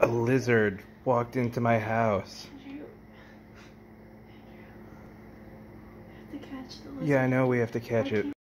A lizard walked into my house. Andrew, we have to catch the lizard. Yeah, I know we have to catch it.